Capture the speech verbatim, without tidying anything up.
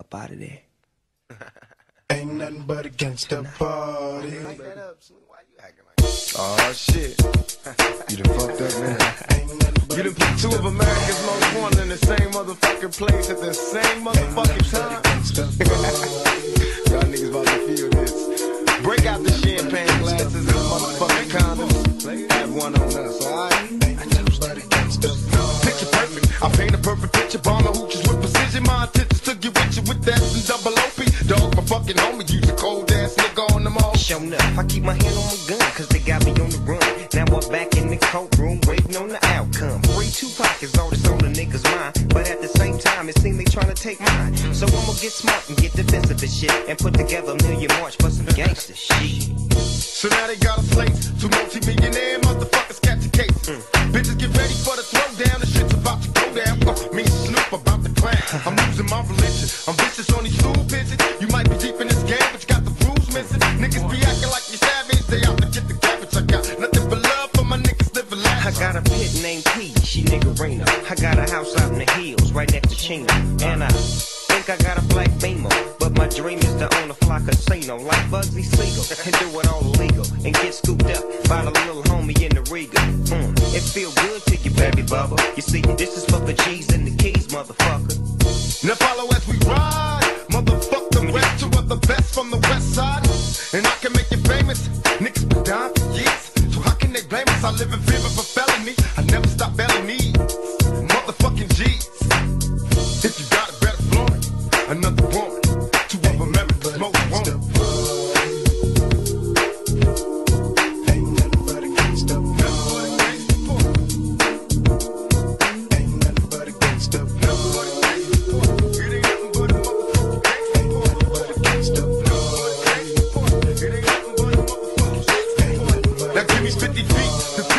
up out of there. Ain't nothing but against the party. Why you acting like that? Oh shit. You done fucked up, man. You done put two of America's most wanted in the same motherfucking place at the same motherfucking time. Y'all niggas about to feel this. Break out the champagne glasses and motherfucking condoms. Have one on us, alright? Picture perfect. I paint a perfect picture. Bomber hooches with precision. My intentions to get with you with that and double O P. Dog, my fucking homie. Use a cold ass nigga on them all. Show enough, I keep my hand on my gun, cause they got me on the run. Now I'm back in the courtroom, waiting on the outcome. Free Tupac is all that's on the niggas' mind, but at the same time, it seems they tryna take mine. So I'ma get smart and get defensive and shit, and put together a million march for some gangster shit. So now they got a slate, two multi-millionaire motherfuckers catch a case. Mm. Bitches get ready for the throwdown, the shit's about to go down. Uh, me and Snoop about to clown. I'm losing my religion, I'm vicious on these stool pigeons. You might be deep in this game, but you got the rules missing. Niggas be acting like you savage, they out to get the cabbage. I got nothing but love for my niggas living life. I got a pit named P, she niggerina. I got a house out in the hills, right next to Chino. And I think I got a black Beamer, but my dream is to own a fly casino like Bugsy Siegel and do it all illegal and get scooped up by the little homie in the Riga. Mm, it feel good to you, baby bubba. You see, this is for the G's and the keys, motherfucker. Now follow as we ride, motherfuck the rest, two of the best from the west side. And I can make you famous, niggas been down for years. So how can they blame us? I live in fear of a felony. I never stop belling me, motherfucking G's. If you got it, better flaunt it. Another woman, two of America's most wanted. Ain't nothing but against the party. Ain't nothing but against the party. It ain't nothing but a motherfucking Ain't nothing but against the party. It ain't nothing but a motherfucking. Now give me fifty feet.